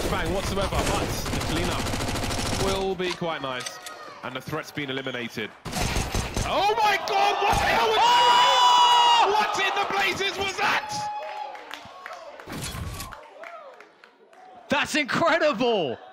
bang whatsoever, but the cleanup will be quite nice. And the threat's been eliminated. Oh my God, what the hell was that? What in the blazes was that? That's incredible!